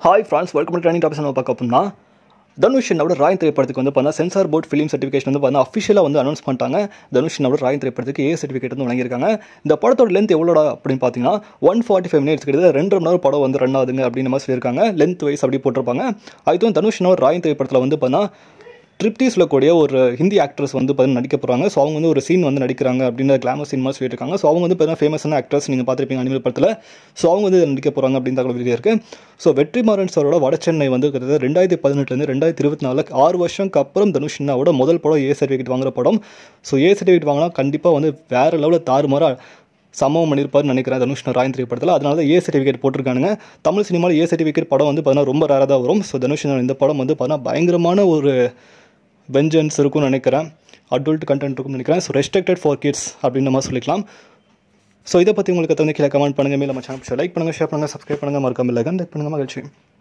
Hi friends, welcome to training topics. நம்ம பார்க்க அப்படின்னா தனுஷ் என்னோட ராயன் திரைப்படத்துக்கு வந்து பார்த்தா சென்சார் போர்ட் ஃபிலிம் சர்டிஃபிகேஷன் வந்து பார்த்தா அஃபிஷியலாக வந்து அனௌன்ஸ் பண்ணிட்டாங்க. தனுஷ் என்னோட ராயன் திரைப்படத்துக்கு சர்டிஃபிகேட் வந்து வழங்கியிருக்காங்க. இந்த படத்தோட லென்த் எவ்வளோடா அப்படின்னு பார்த்தீங்கன்னா 145 மினிட்ஸ் கிட்டத்தட்ட 2.5 மணி நேரம் படம் வந்து ரன் ஆகுதுங்க அப்படின்னு மாதிரி சொல்லியிருக்காங்க. லென்த் வைஸ் அப்படி போட்டிருப்பாங்க. அதுவும் தனுஷ் என்னோட ராயன் திரைப்படத்தில் வந்து பார்த்தா ட்ரிப்டி சொல்லக்கூடிய ஒரு ஹிந்தி ஆக்ட்ரஸ் வந்து பார்த்தீங்கன்னா நடிக்க போகிறாங்க. ஸோ அவங்க வந்து ஒரு சீன் வந்து நடிக்கிறாங்க அப்படின்ற கிளாமர் சீன் மாதிரி சொல்லியிருக்காங்க. ஸோ அவங்க வந்து பார்த்தீங்கன்னா ஃபேமஸான ஆக்ட்ரஸ், நீங்கள் பார்த்துருப்பீங்க அனிமல் படத்தில். ஸோ அவங்க வந்து நடிக்க போகிறாங்க அப்படின்னு தகவல் வெளியே இருக்குது. ஸோ வெற்றிமாறன் சாரோட வடச்சென்னை வந்து கிட்டத்தட்ட 2018 2024 6 வருஷம்க்கு அப்புறம் தனுஷ்னாவோட முதல் படம் சர்டிஃபிகேட் வாங்குற படம். ஸோ சர்டிஃபிகேட் வாங்கினா கண்டிப்பாக வந்து வேறு லெவலில் தாறுமாறாக சம்பவம் பண்ணியிருப்பாருன்னு நினைக்கிறேன் தனுஷ் ராயன் திரைப்படத்தில். அதனால தான் சர்டிஃபிகேட் போட்டிருக்கானுங்க. தமிழ் சினிமாவில் சர்டிஃபிகேட் படம் வந்து பார்த்தீங்கன்னா ரொம்ப ரேராக தான் வரும். ஸோ தனுஷ் இந்த படம் வந்து பார்த்தீங்கன்னா பயங்கரமான ஒரு வெஞ்சன்ஸ் இருக்கும்னு நினைக்கிறேன். அடல்ட் கண்டென்ட் இருக்கும்னு நினைக்கிறேன். ஸோ ரெஸ்ட்ரிக்டட் ஃபார் கிட்ஸ் அப்படின்ற மாதிரி சொல்லிக்கலாம். ஸோ இதை பற்றி உங்களுக்கு கீழே கமெண்ட் பண்ணுங்கள். மேலே நம்ம சேனல் லைக் பண்ணுங்கள், ஷேர் பண்ணுங்கள், சப்ஸ்கிரைப் பண்ணுங்கள், மறக்காம லைக் பண்ணுங்கள். மகிழ்ச்சி.